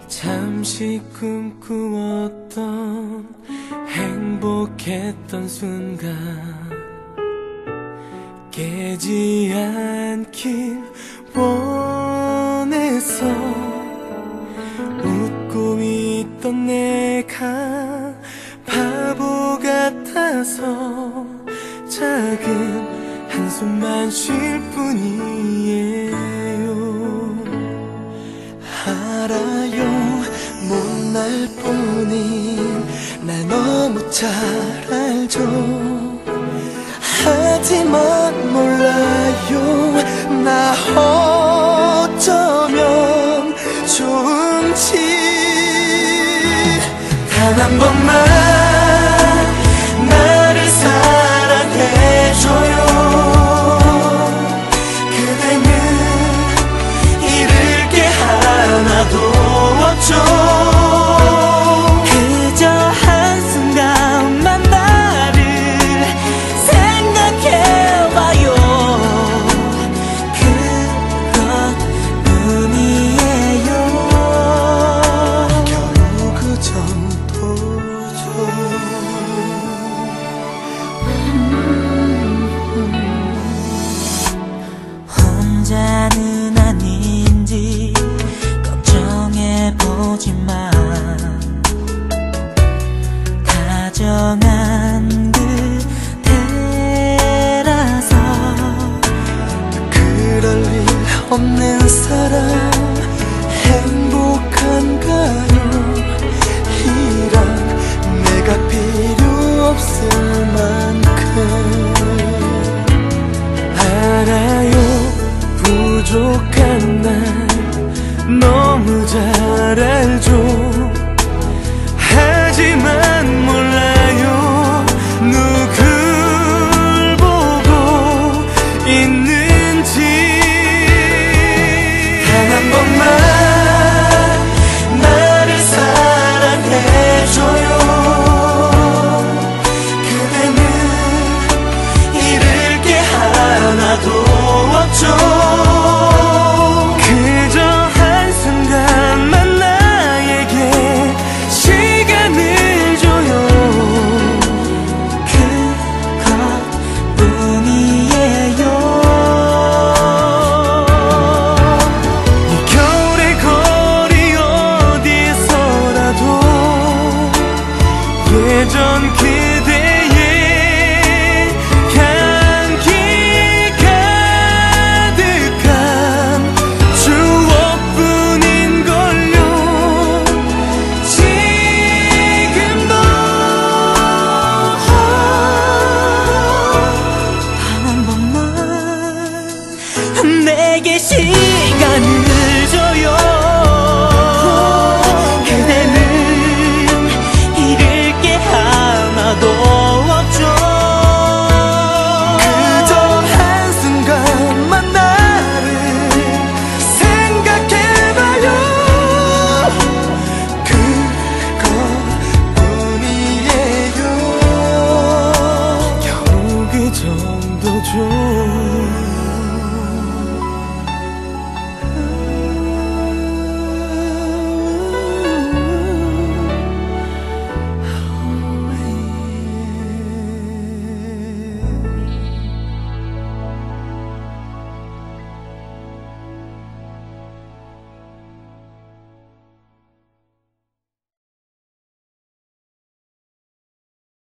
잠시 꿈꾸었던 행복했던 순간 깨지 않길 원해서 웃고 있던 내가 바보 같아서 작은 한숨만 쉴 뿐이에요. 알아요, 못날 뿐인 날 너무 잘 알죠. 하지만 몰라요, 나 어쩌면 좋은지. 단 한 번만 나를 사랑해줘요. 그대는 잃을 게 하나도 없죠. 그저 한순간만 나를 생각해봐요. 그것뿐이에요. 겨우 그 정도죠. 혼자는 아닌지 걱정해보지만 다정한 그대라서 그럴 일 없는 사람 행복한가요? 이런 내가 필요 없을 만큼. 알아요, 부족한 날 너무 잘 알죠.